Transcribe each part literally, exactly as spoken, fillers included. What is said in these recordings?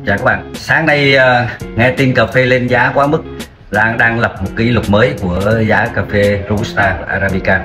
Chào các bạn. Sáng nay uh, nghe tin cà phê lên giá quá mức, đang đang lập một kỷ lục mới của giá cà phê Robusta và Arabica.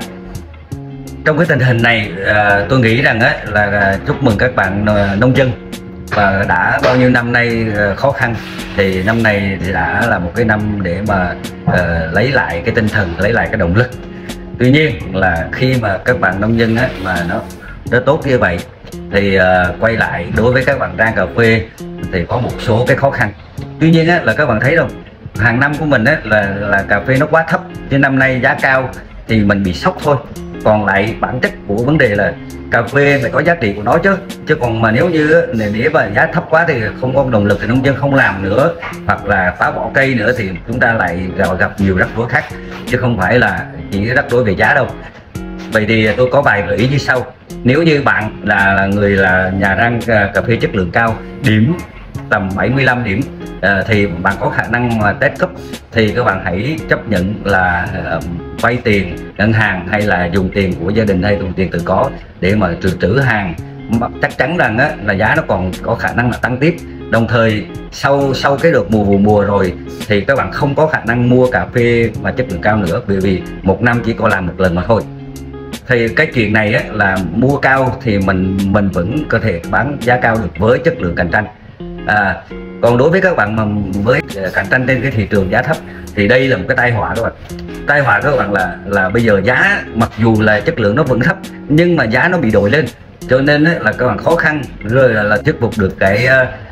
Trong cái tình hình này, uh, tôi nghĩ rằng á, là chúc mừng các bạn uh, nông dân, và đã bao nhiêu năm nay uh, khó khăn thì năm nay thì đã là một cái năm để mà uh, lấy lại cái tinh thần, lấy lại cái động lực. Tuy nhiên là khi mà các bạn nông dân á, mà nó nó tốt như vậy thì uh, quay lại đối với các bạn rang cà phê thì có một số cái khó khăn. Tuy nhiên á, là các bạn thấy đâu, hàng năm của mình á, là là cà phê nó quá thấp, chứ năm nay giá cao thì mình bị sốc thôi. Còn lại bản chất của vấn đề là cà phê phải có giá trị của nó chứ chứ còn mà nếu như nếu mà giá thấp quá thì không có động lực thì nông dân không làm nữa, hoặc là phá bỏ cây nữa thì chúng ta lại gặp nhiều rắc rối khác, chứ không phải là chỉ rắc rối về giá đâu. Vậy thì tôi có vài gợi ý như sau. Nếu như bạn là, là người là nhà rang cà phê chất lượng cao, điểm tầm bảy mươi lăm điểm, à, thì bạn có khả năng mà test cấp thì các bạn hãy chấp nhận là uh, vay tiền ngân hàng, hay là dùng tiền của gia đình, hay dùng tiền tự có để mà trữ trữ hàng. Chắc chắn rằng á, là giá nó còn có khả năng là tăng tiếp. Đồng thời sau sau cái đợt mùa vụ mùa rồi thì các bạn không có khả năng mua cà phê mà chất lượng cao nữa, bởi vì một năm chỉ có làm một lần mà thôi. Thì cái chuyện này á, là mua cao thì mình mình vẫn có thể bán giá cao được với chất lượng cạnh tranh. À, còn đối với các bạn mà với cạnh tranh trên cái thị trường giá thấp thì đây là một cái tai họa các bạn. Tai họa các bạn là là bây giờ giá mặc dù là chất lượng nó vẫn thấp nhưng mà giá nó bị đội lên, cho nên á, là các bạn khó khăn rồi là, là thuyết phục được cái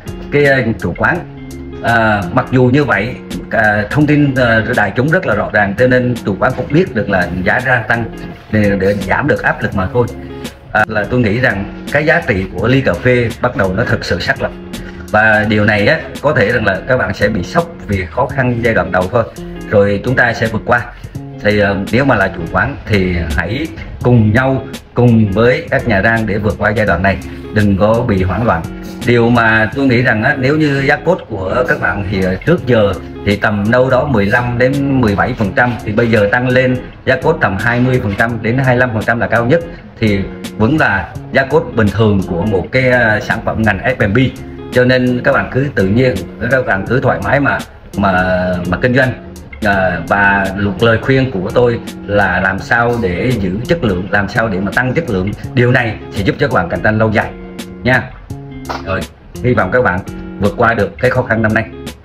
cái chủ quán. À, mặc dù như vậy, à, thông tin à, đại chúng rất là rõ ràng, cho nên chủ quán cũng biết được là giá đang tăng để, để giảm được áp lực mà thôi. À, là tôi nghĩ rằng cái giá trị của ly cà phê bắt đầu nó thực sự xác lập, và điều này á, có thể rằng là các bạn sẽ bị sốc vì khó khăn giai đoạn đầu thôi, rồi chúng ta sẽ vượt qua. Thì uh, nếu mà là chủ quán thì hãy cùng nhau, cùng với các nhà rang để vượt qua giai đoạn này, đừng có bị hoảng loạn. Điều mà tôi nghĩ rằng á, nếu như giá cốt của các bạn thì trước giờ thì tầm đâu đó mười lăm đến mười bảy phần trăm, thì bây giờ tăng lên giá cốt tầm hai mươi phần trăm đến hai mươi lăm phần trăm là cao nhất, thì vẫn là giá cốt bình thường của một cái uh, sản phẩm ngành ép em bê. Cho nên các bạn cứ tự nhiên, các bạn cứ thoải mái mà mà mà kinh doanh. À, và một lời khuyên của tôi là làm sao để giữ chất lượng, làm sao để mà tăng chất lượng. Điều này sẽ giúp cho các bạn cạnh tranh lâu dài nha. Rồi, hy vọng các bạn vượt qua được cái khó khăn năm nay.